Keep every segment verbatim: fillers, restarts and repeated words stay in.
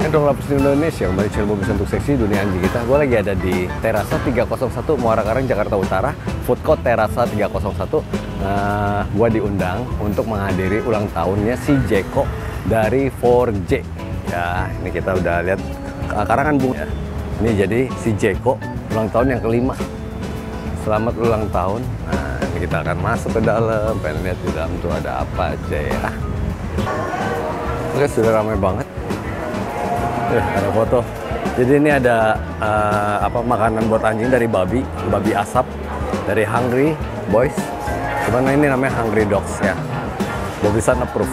Dong Lapis di Indonesia, kembali channel Mobil Untuk Seksi Dunia Anjing kita. Gue lagi ada di Terasa tiga nol satu Muara Karang, Jakarta Utara. Food Court Terasa tiga nol satu. Nah, gue diundang untuk menghadiri ulang tahunnya si Jeko dari four J. Ya, ini kita udah lihat karangan bunga. Ini jadi si Jeko ulang tahun yang kelima. Selamat ulang tahun. Nah, ini kita akan masuk ke dalam, pengen lihat di dalam tuh ada apa aja ya. Oke, sudah ramai banget. Eh, ada foto. Jadi ini ada uh, apa makanan buat anjing dari babi, babi asap dari Hungry Boys. Cuman ini namanya Hungry Dogs ya. Bobisan approve.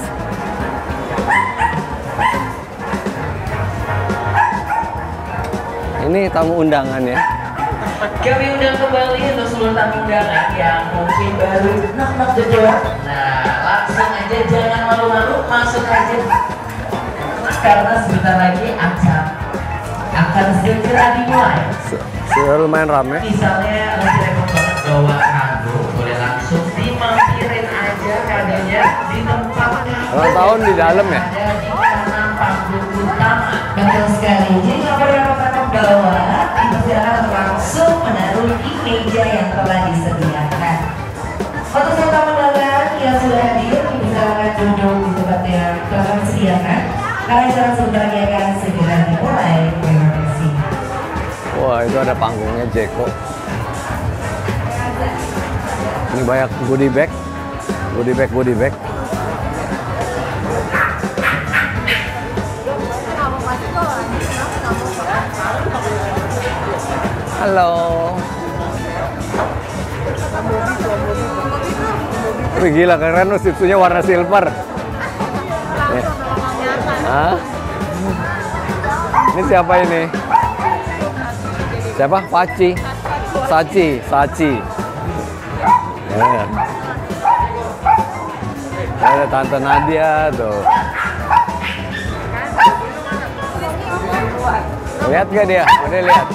Ini tamu undangan ya. Kami undang kembali untuk seluruh tamu undangan yang mungkin baru nak-nak jejak. Nah, langsung aja, jangan malu-malu, masuk aja. Karena sebentar lagi akan akan segera dimulai. Sudah lumayan rame. Misalnya lebih repot banget bawa kado, boleh langsung dimampirin aja kadonya di tempat ulang tahun di dalam ya? ada di kanan panggung utama. Betul sekali. Jadi nggak perlu repot-repot bawa, bisa langsung menaruh di meja yang telah disediakan. Untuk semua tamu undangan yang sudah hadir, bisa duduk di tempat yang telah disediakan. Karena acara sebentar lagi akan segera dimulai. Terima kasih. Wah, itu ada panggungnya Jeko. Ini banyak goodie bag, goodie bag, goodie bag. Halo. Wih, gila keren loh, sipsunya warna silver. Hah? Ini siapa ini? Siapa? Paci, Saci, Saci. Ya. Ada Tante Nadia tuh. Lihat gak dia? Udah lihat.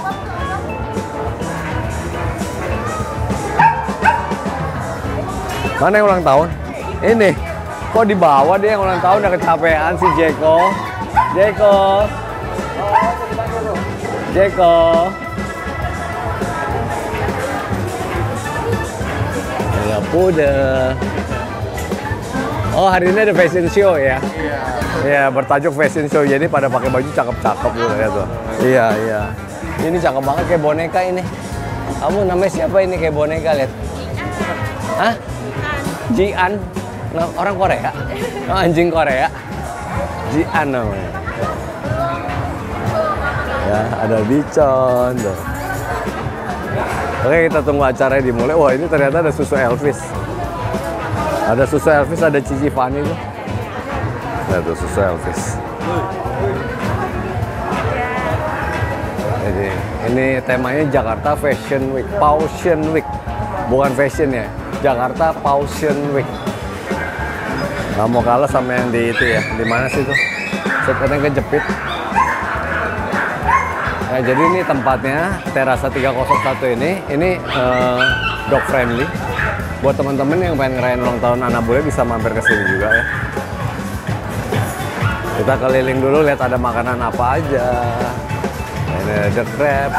Mana yang ulang tahun? Ini. Kok di bawah dia yang ulang tahun udah kecapean si Jeko. Jeko. Jeko. Ya udah. Oh, hari ini ada fashion show ya? Iya. Iya, bertajuk fashion show. Jadi pada pakai baju cakep-cakep gitu ya tuh. Iya, iya. Ini cakep banget kayak boneka ini. Kamu namanya siapa ini kayak boneka, lihat? Hah? Jian. Nah, orang Korea, oh, anjing Korea, Jian namanya. Ya, ada Bicon. Tuh. Oke, kita tunggu acaranya dimulai. Wah, ini ternyata ada susu Elvis. Ada susu Elvis, ada Cici Fanny tuh. Nah, tuh susu Elvis. Jadi, ini temanya Jakarta Fashion Week, Passion Week, bukan fashion ya, Jakarta Passion Week. Nggak mau kalah sama yang di itu ya, di mana sih tuh? Sepertinya kejepit. Nah, jadi ini tempatnya Terasa tiga nol satu ini, ini uh, dog friendly. Buat teman-teman yang pengen ngerayain ulang tahun anak bule bisa mampir ke sini juga ya. Kita keliling dulu, lihat ada makanan apa aja. Ini ada crab,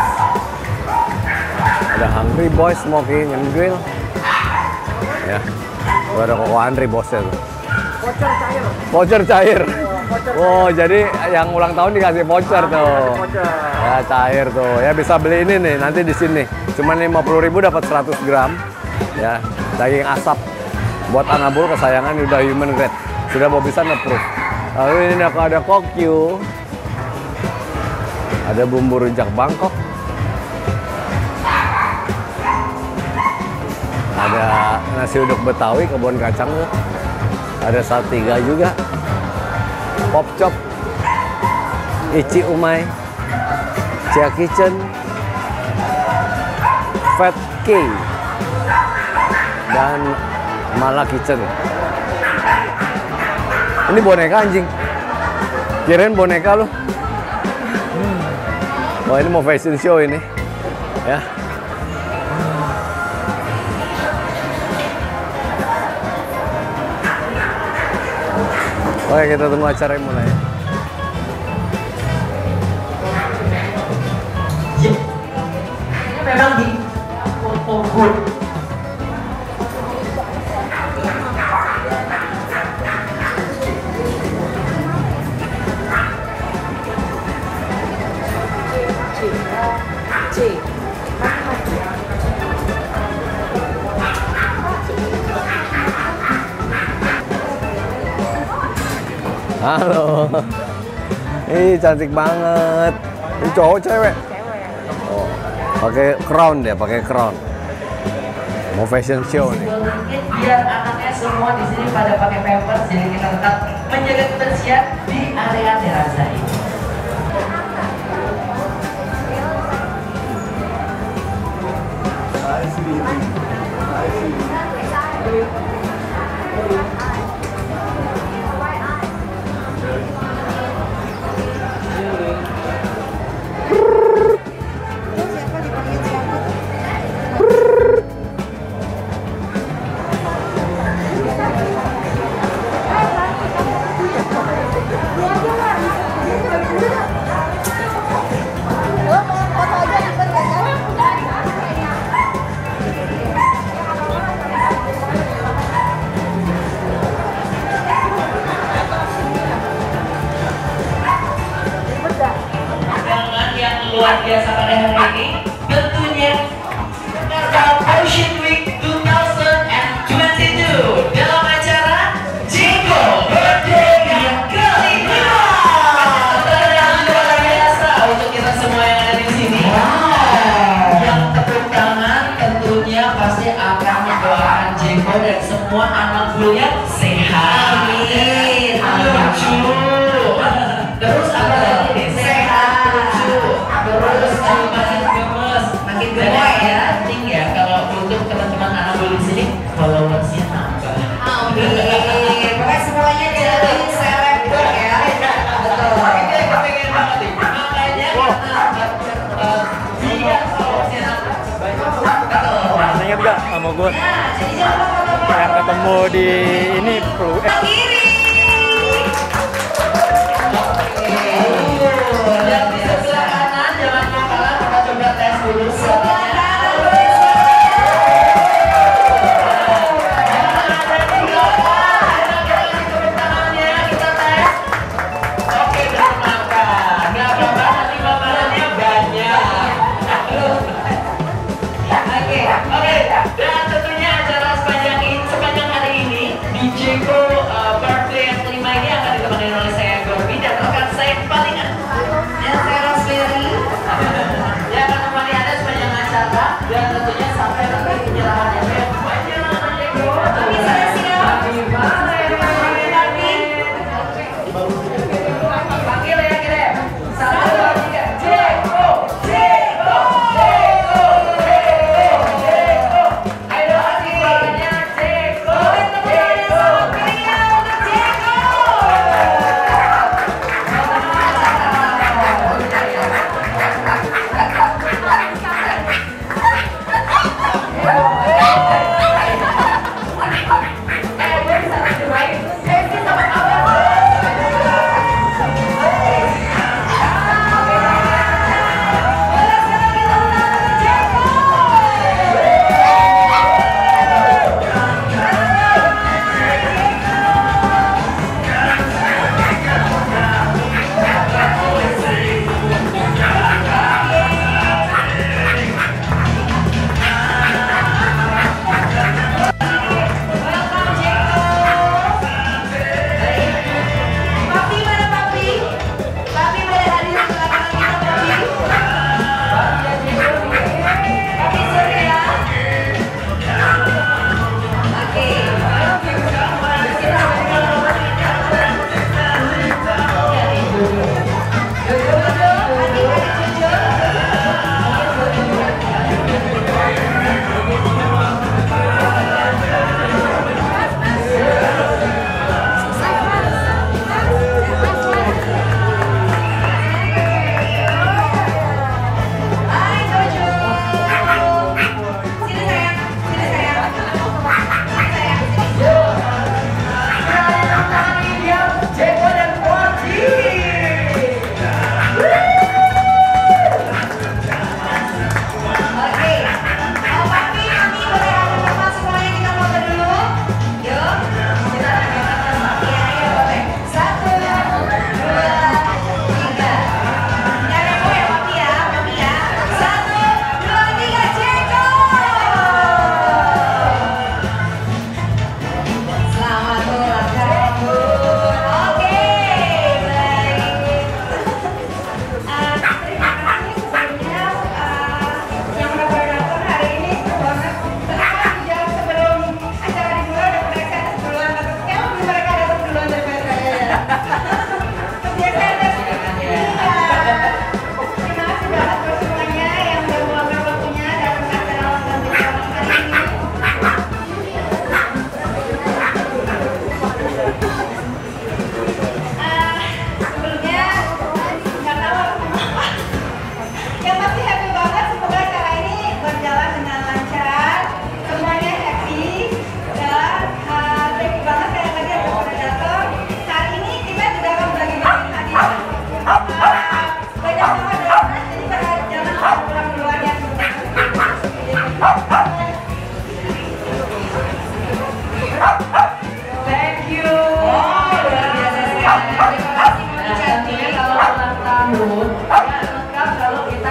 ada Hungry Boys Smoking and Grill. Ya, tuh ada Koko Andri bosnya tuh. Voucher cair. Voucher cair. Voucher Oh, jadi yang ulang tahun dikasih voucher tuh. Ya, cair tuh. Ya bisa beli ini nih nanti di sini. Cuman lima puluh ribu dapat seratus gram. Ya, daging asap buat anabul kesayangan udah human grade. Sudah mau bisa approve. Lalu ini ada kokyu. Ada bumbu rujak Bangkok. Ada nasi uduk Betawi kebun kacang tuh. Ada Saltiga juga, Pop Chop, Ichi Umai, Chia Kitchen, Fat K, dan Mala Kitchen. Ini boneka anjing. Kirain boneka lu. Wah, ini mau fashion show ini. Ya. Oke, kita tunggu acara mulai. memang di foto good. Halo. Ih, cantik banget. Ini cowok cewek? Oh, pakai crown dia, pakai crown. Mau fashion show nih. Biar anaknya semua di sini pada pakai pampers, jadi kita tetap menjaga kebersihan di area terasa ini. Luar biasa pada hari ini tentunya Jakarta Fashion Week dua ribu dua puluh dua dalam acara Jingo Birthday yang kelima. Kesempatan yang luar biasa untuk kita semua yang ada di sini. Wow. Yang tepuk tangan tentunya pasti akan mendoakan Jingo dan semua anak buahnya sehat. Amin. Lucu. Terus apa lagi nih? Sehat. Terus makin gemes, makin gemes ya. Penting ya kalau untuk teman-teman anak buah di sini followersnya nambah. Amin. Pokoknya semuanya jadi selebgram ya. Betul. Kita kepengen banget nih. Makanya kita dia followersnya nambah. Betul. Ingat gak sama gue? Jadi jangan lupa Yang ketemu di ini perlu. kiri. Dan di sebelah kanan jangan lupa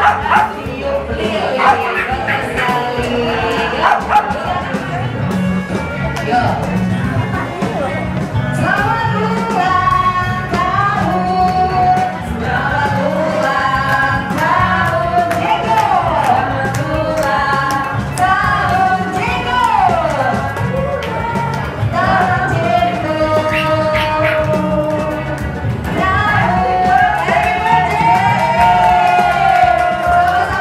Selamat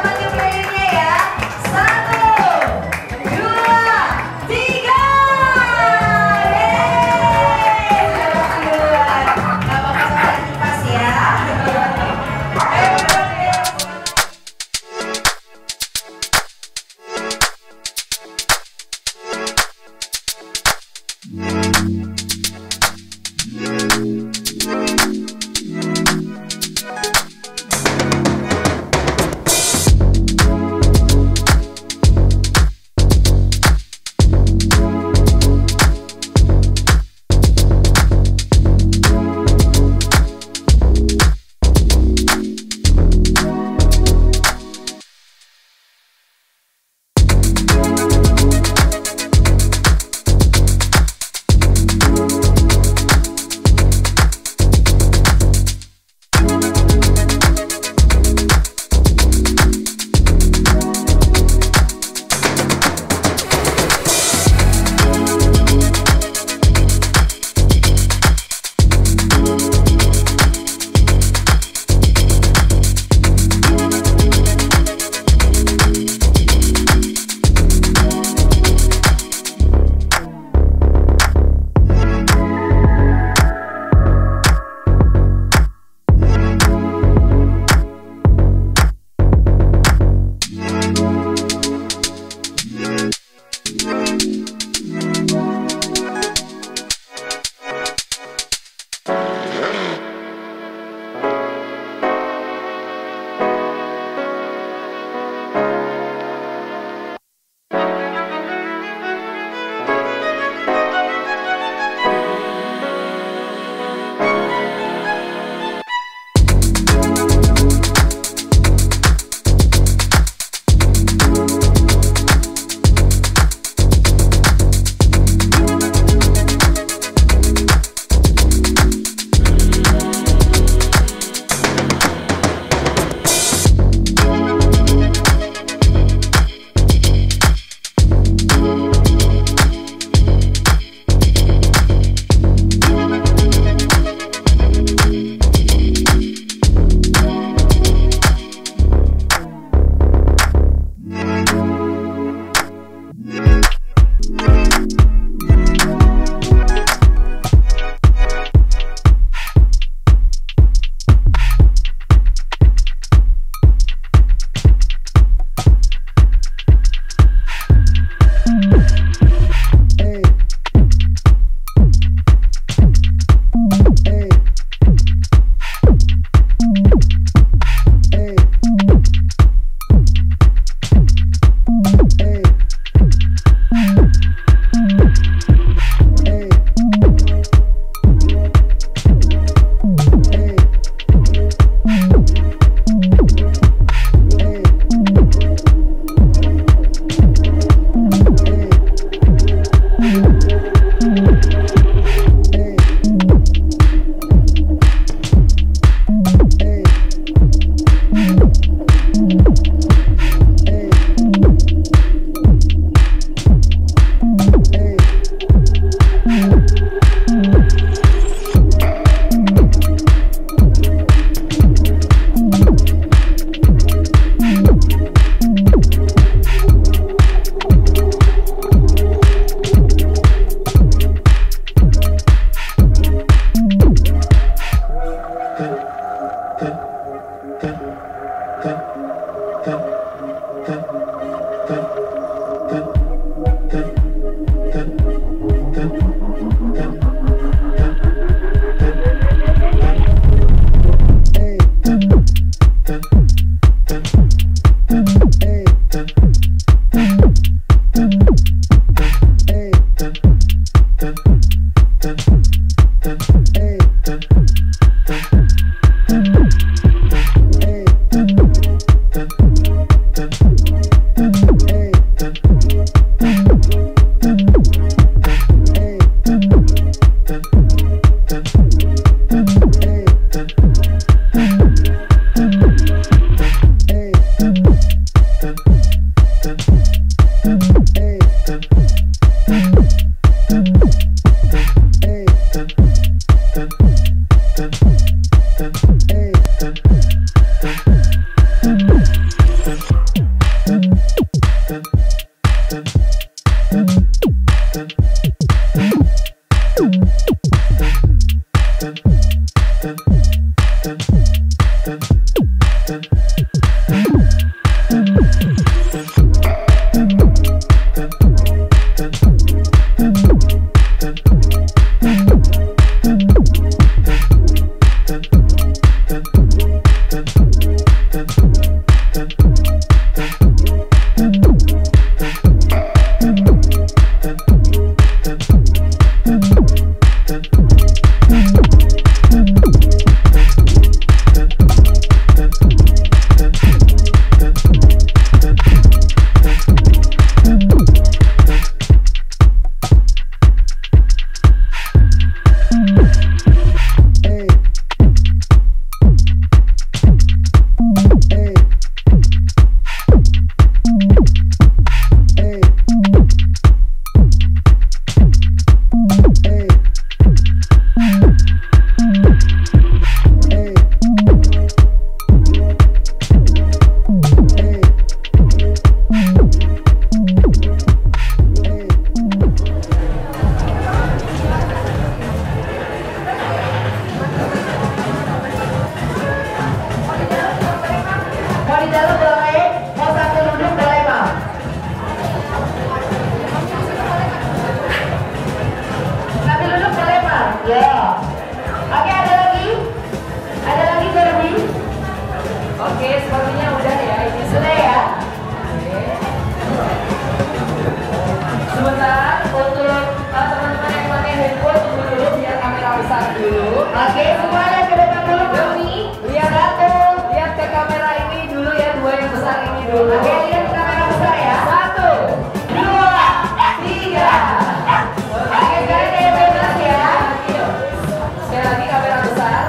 dulu. Oke, lihat kamera besar ya. Satu, dua, tiga. Oke, sekarang kayak bebas ya. Sekali lagi kamera besar.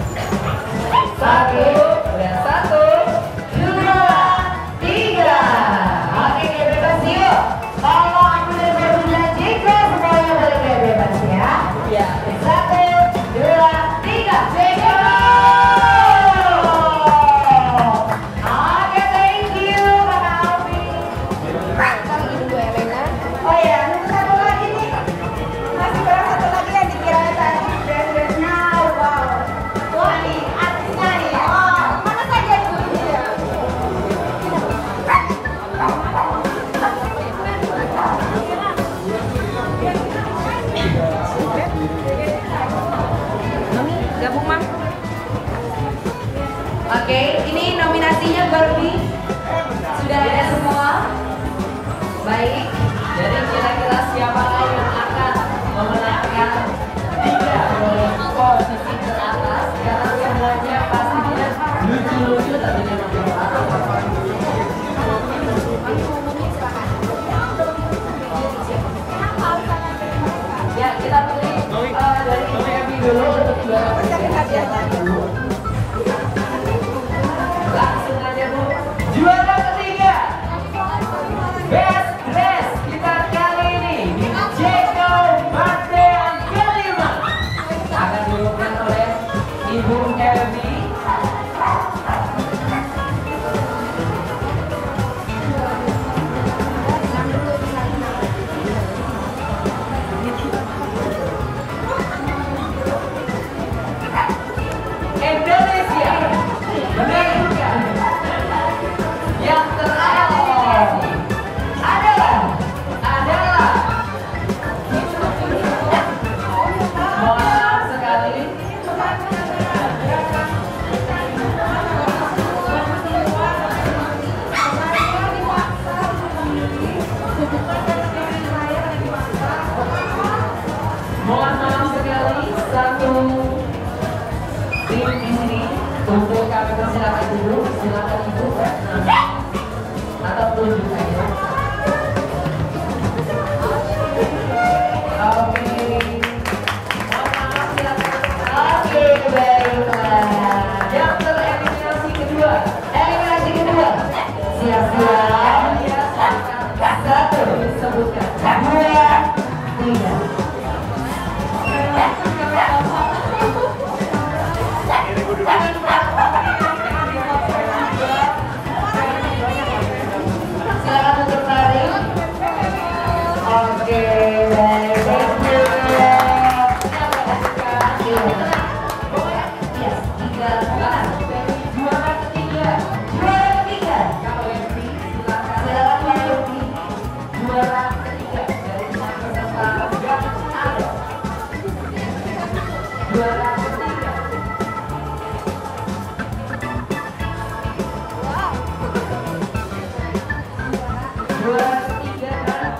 Satu, udah satu, dua, tiga. Oke, kayak bebas yuk. Kalau aku dan berbulan jika semuanya boleh kayak bebas ya. Ya. Satu, dua, tiga. Jika. Oke, thank you, Kak Alfi. Oh ya, satu lagi nih. Masih kurang satu lagi yang dikira tadi. Now, wow. Wah, nih, artisnya nih. Oh, mana saja dulu ya. Gabung Mam. Oke, ini nominasinya Barbie sudah ada semua. Baik, jadi kira-kira siapa yang akan memenangkan tiga posisi teratas? Karena semuanya pastinya lucu-lucu tentunya. Ya, kita pilih uh, dari Baby dulu untuk juara ketiga. Langsung aja Bu. Juara ketiga Best Dress kita kali ini di Jeko Birthday yang kelima akan diumumkan oleh Ibu Evi. Indonesia menentukan yang terakhir adalah adalah mohon maaf sekali mohon maaf sekali satu tim di sini untuk kami persilakan dulu, silakan ibu atau tunjuk aja. Oke, mohon maaf silakan. Oke, baiklah. Yang tereliminasi kedua, eliminasi kedua. Siap-siap. Satu, sebutkan. Dua, tiga. Silakan untuk tarik. Oke, baik. Yes, tiga, dua, juara ketiga, juara ketiga. Silakan Pak Yogi. Juara ketiga dari peserta yang ada. Juara ketiga. Juara ketiga kan?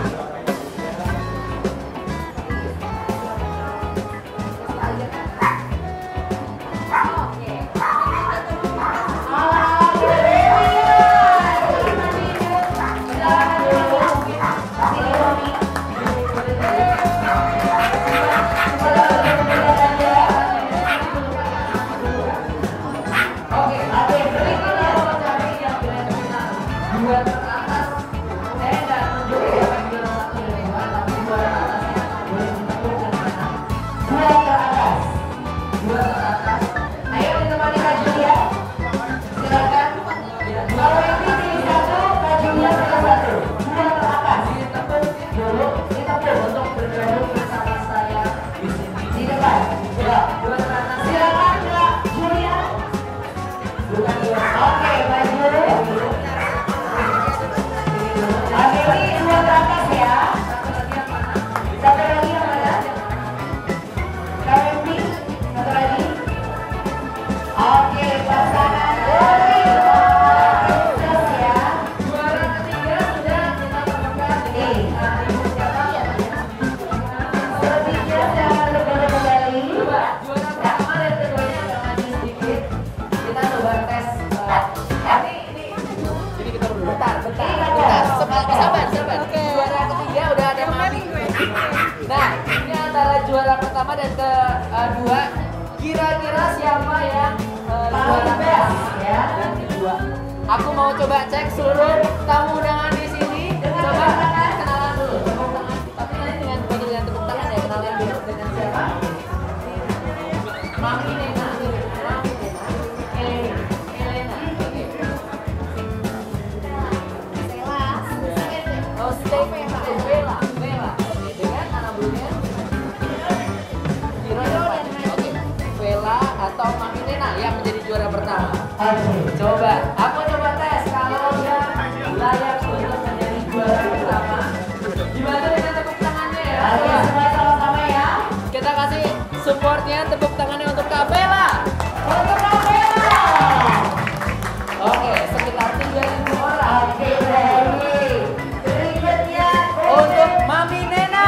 Oke, ada yang berikutnya cari yang benar-benar dua teratas. Saya nggak nunjuk siapa yang juara satu dan dua, tapi dua teratasnya boleh ditentukan mana. Dua teratas, dua teratas. Ayo ditemani Kak Julia. Silakan. Kalau yang di sini satu, Kak Julia salah satu. Dua teratas. Ditepuk dulu, ditepuk untuk bergabung bersama saya di sini di depan. Ya, dua teratas. Silakan Kak Julia. Bukan dua. Oke, maju. Oke, ini dua teratas ya. Satu lagi yang mana? Kak Rembi, satu lagi. Oke, pasangan dari Terus ya. Juara ketiga sudah kita temukan di ibu siapa? Selebihnya jangan lupa kembali. Juara pertama dan keduanya agak maju sedikit. Kita coba tes. Ini ini. Jadi kita sabar. Juara ketiga udah ada Mami. Nah, ini antara juara pertama dan kedua. Kira-kira siapa yang uh, juara pertama ya dan kedua? Aku mau coba cek seluruh tamu undangan di sini. Coba kenalan dulu. Tepuk tangan. Tapi nanti dengan bagi dengan tepuk tangan ya, kenalan dulu dengan siapa? Mami Nena. Mami Nena. Elena. Elena. Oke. Oh, Stella. Bella. Bella. Oke, dengan anak bulunya. Kira Oke. Bella atau Mami Nena yang menjadi juara pertama. Oke. Coba, aku coba tes kalau yang layak untuk menjadi juara pertama. Dibantu dengan tepuk tangannya ya. Oke, semua sama-sama ya. Kita kasih supportnya, tepuk tangannya untuk Kak Bella. Untuk Kak Bella. Oke, sekitar tiga ribu orang. Oke, baik. Berikutnya Untuk Mami Nena.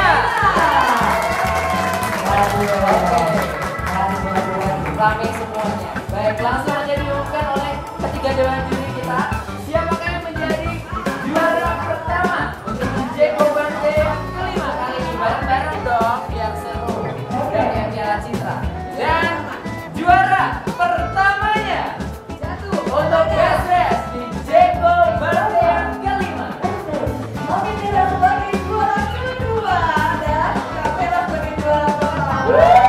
Waduh. Oke, Waduh, waduh, waduh. rame semuanya. Baik, langsung aja diumumkan oleh ketiga dewan juri kita. Siapakah yang menjadi juara pertama untuk Jeko Birthday yang kelima kali ini? Bareng-bareng dong, biar seru dan yang Piala Citra. Dan juara pertamanya jatuh untuk Best Dress di Jeko Birthday yang kelima. Mami Nena sebagai juara kedua dan Kak Bella sebagai juara pertama.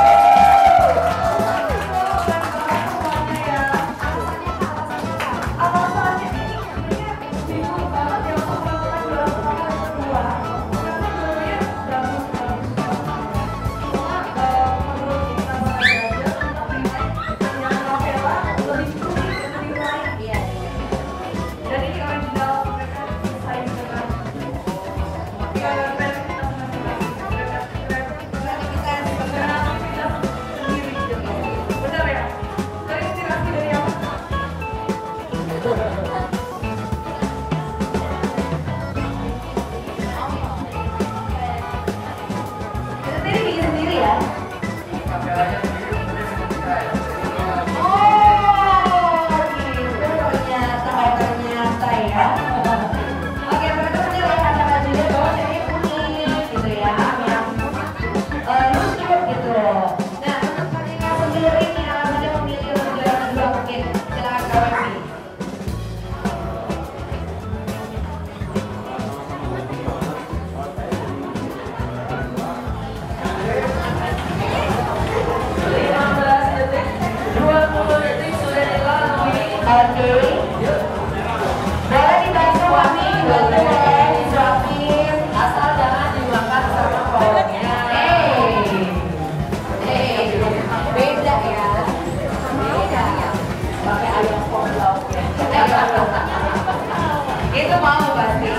Itu mau pasti.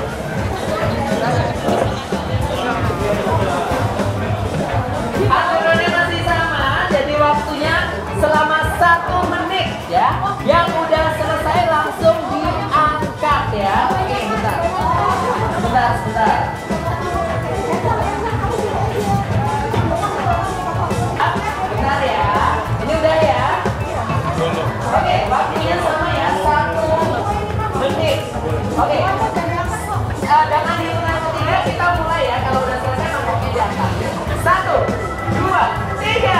Aturannya masih sama, jadi waktunya selama satu menit ya. Yang udah selesai langsung diangkat ya. Oke, bentar. Bentar, bentar. Bentar ya. Ini udah ya. Oke, waktunya sama ya, satu menit. Oke. Uh, dengan hitungan ketiga kita mulai ya. Kalau udah selesai mangkoknya diangkat. Satu, dua, tiga.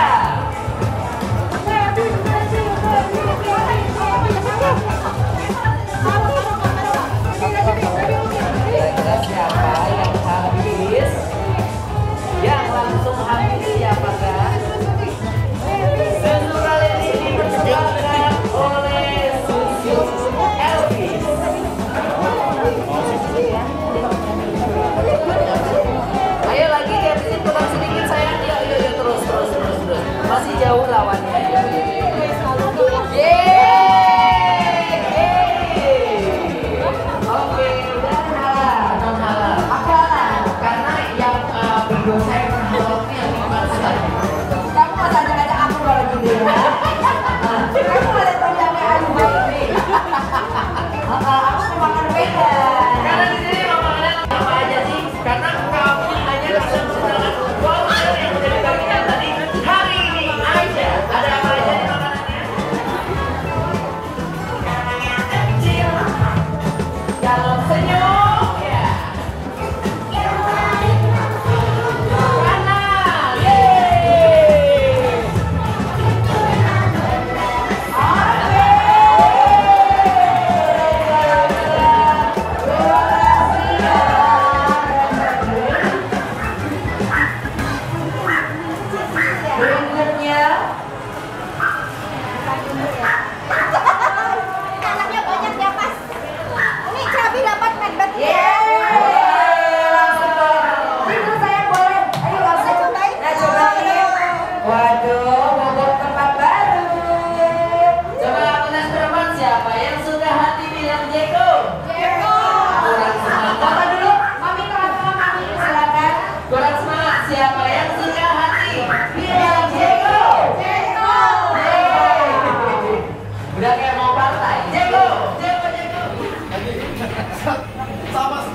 Kira-kira siapa yang habis? Yang langsung habis siapakah? Susu kali ini dipersembahkan oleh Susu Elvis. mau partai. Jeko, Jeko, Jeko. Sama